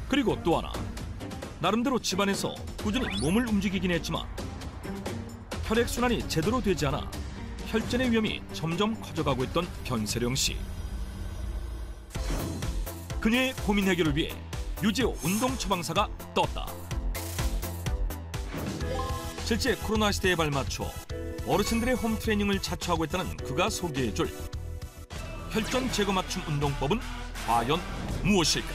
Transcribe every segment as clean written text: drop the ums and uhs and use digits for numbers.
그리고 또 하나, 나름대로 집안에서 꾸준히 몸을 움직이긴 했지만 혈액순환이 제대로 되지 않아 혈전의 위험이 점점 커져가고 있던 변세령 씨. 그녀의 고민 해결을 위해 유지호 운동 처방사가 떴다. 실제 코로나 시대에 발맞춰 어르신들의 홈트레이닝을 자처하고 있다는 그가 소개해줄 혈전 제거 맞춤 운동법은 과연 무엇일까?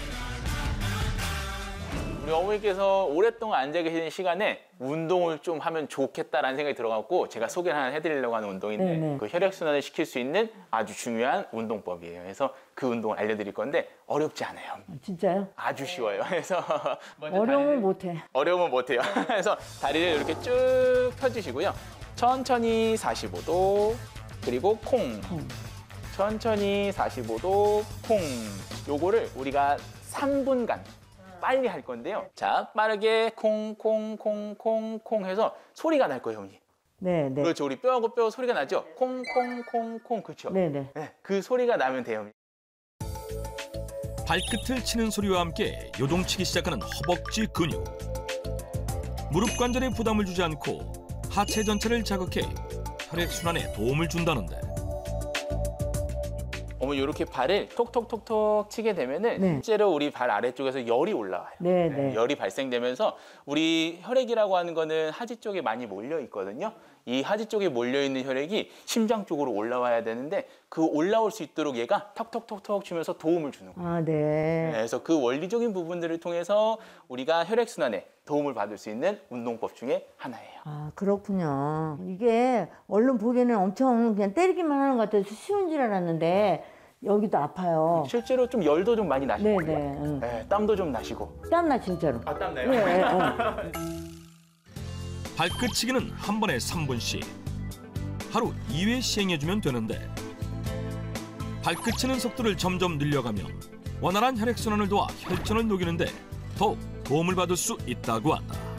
우리 어머니께서 오랫동안 앉아 계시는 시간에 운동을 좀 하면 좋겠다라는 생각이 들어갖고 제가 소개를 하나 해드리려고 하는 운동인데 네네. 그 혈액순환을 시킬 수 있는 아주 중요한 운동법이에요. 그래서 그 운동을 알려드릴 건데 어렵지 않아요. 진짜요? 아주 쉬워요. 그래서 어려우면 못해. 어려우면 못해요. 그래서 다리를 이렇게 쭉 펴주시고요. 천천히 45도, 그리고 콩. 천천히 45도, 콩. 요거를 우리가 3분간 빨리 할 건데요. 자, 빠르게 콩콩콩콩콩 해서 소리가 날 거예요, 어머니. 네, 네. 그렇죠. 우리 뼈하고 뼈 소리가 나죠? 콩콩콩콩. 그렇죠. 네, 네. 네, 그 소리가 나면 돼요, 어머니. 발끝을 치는 소리와 함께 요동치기 시작하는 허벅지 근육. 무릎 관절에 부담을 주지 않고 하체 전체를 자극해 혈액순환에 도움을 준다는데, 어머니 이렇게 발을 톡톡톡톡 치게 되면은 네. 실제로 우리 발 아래쪽에서 열이 올라와요. 네, 네. 열이 발생되면서 우리 혈액이라고 하는 거는 하지 쪽에 많이 몰려 있거든요. 이 하지 쪽에 몰려 있는 혈액이 심장 쪽으로 올라와야 되는데 그 올라올 수 있도록 얘가 톡톡톡톡 치면서 도움을 주는 거예요. 아, 네. 그래서 그 원리적인 부분들을 통해서 우리가 혈액순환에 도움을 받을 수 있는 운동법 중에 하나예요. 아, 그렇군요. 이게 얼른 보기에는 엄청 그냥 때리기만 하는 것 같아서 쉬운 줄 알았는데 여기도 아파요. 실제로 좀 열도 좀 많이 나시고 네, 네. 응. 네, 땀도 좀 나시고. 땀나 진짜로. 아, 땀 나요? 네, 네. 발끝치기는 한 번에 3분씩 하루 2회 시행해주면 되는데, 발끝치는 속도를 점점 늘려가면 원활한 혈액순환을 도와 혈전을 녹이는데 더욱 도움을 받을 수 있다고 한다.